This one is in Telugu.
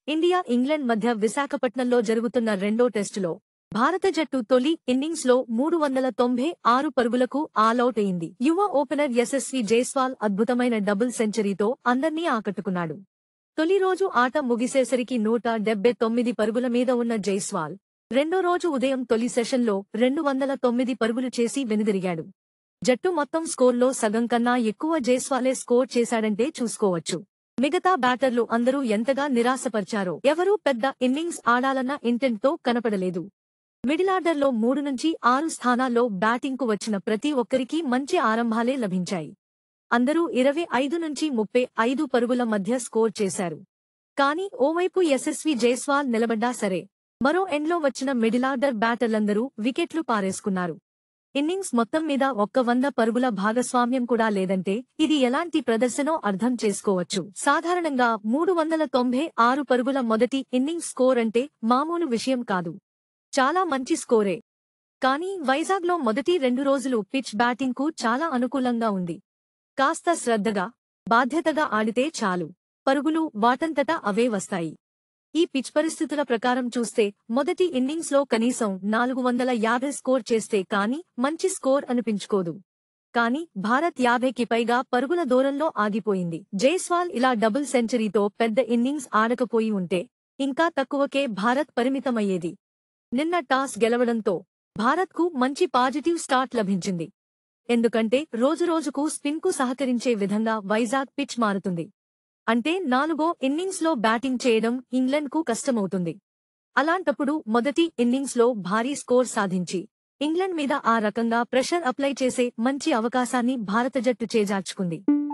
ఇండియా ఇంగ్లాండ్ మధ్య విశాఖపట్నంలో జరుగుతున్న రెండో టెస్టులో భారత జట్టు తొలి ఇన్నింగ్స్లో 396 పరుగులకు ఆలౌట్ అయింది. యువ ఓపెనర్ యశస్వి జైస్వాల్ అద్భుతమైన డబుల్ సెంచరీతో అందర్నీ ఆకట్టుకున్నాడు. తొలి రోజు ఆట ముగిసేసరికి 179 పరుగుల మీద ఉన్న జైస్వాల్ రెండో రోజు ఉదయం తొలి సెషన్లో 209 పరుగులు చేసి వెనుదిరిగాడు. జట్టు మొత్తం స్కోర్లో సగం కన్నా ఎక్కువ జైస్వాలే స్కోర్ చేశాడంటే చూసుకోవచ్చు. మిగతా బ్యాటర్లు అందరూ ఎంతగా నిరాశపరిచారో. ఎవరూ పెద్ద ఇన్నింగ్స్ ఆడాలన్న ఇంటెంట్తో కనపడలేదు. మిడిలార్డర్లో 3 నుంచి 6 స్థానాల్లో బ్యాటింగ్కు వచ్చిన ప్రతి ఒక్కరికీ మంచి ఆరంభాలే లభించాయి. అందరూ 25 నుంచి 35 పరుగుల మధ్య స్కోర్ చేశారు. కానీ ఓవైపు యశస్వి జైస్వాల్ నిలబడ్డా సరే, మరో ఎండ్లో వచ్చిన మిడిలార్డర్ బ్యాటర్లందరూ వికెట్లు పారేసుకున్నారు. ఇన్నింగ్స్ మొత్తం మీద 100 పరుగుల భాగస్వామ్యం కూడా లేదంటే ఇది ఎలాంటి ప్రదర్శనో అర్థం చేసుకోవచ్చు. సాధారణంగా 396 పరుగుల మొదటి ఇన్నింగ్స్ స్కోర్ అంటే మామూలు విషయం కాదు. చాలా మంచి స్కోరే. కానీ వైజాగ్లో మొదటి 2 రోజులు పిచ్ బ్యాటింగ్కు చాలా అనుకూలంగా ఉంది. కాస్త శ్రద్ధగా, బాధ్యతగా ఆడితే చాలు. పరుగులు వాటంతటా అవే వస్తాయి. ఈ పిచ్ పరిస్థితుల ప్రకారం చూస్తే మొదటి ఇన్నింగ్స్లో కనీసం 450 స్కోర్ చేస్తే కానీ మంచి స్కోర్ అనిపించుకోదు. కానీ భారత్ 50కి పైగా పరుగుల దూరంలో ఆగిపోయింది. జైస్వాల్ ఇలా డబుల్ సెంచరీతో పెద్ద ఇన్నింగ్స్ ఆడకపోయి ఉంటే ఇంకా తక్కువకే భారత్ పరిమితమయ్యేది. నిన్న టాస్ గెలవడంతో భారత్కు మంచి పాజిటివ్ స్టార్ట్ లభించింది. ఎందుకంటే రోజురోజుకు స్పిన్కు సహకరించే విధంగా వైజాగ్ పిచ్ మారుతుంది. అంటే 4వ ఇన్నింగ్స్లో బ్యాటింగ్ చేయడం ఇంగ్లండ్కు కష్టమవుతుంది. అలాంటప్పుడు మొదటి ఇన్నింగ్స్లో భారీ స్కోర్ సాధించి ఇంగ్లండ్ మీద ఆ రకంగా ప్రెషర్ అప్లై చేసే మంచి అవకాశాన్ని భారత జట్టు చేజార్చుకుంది.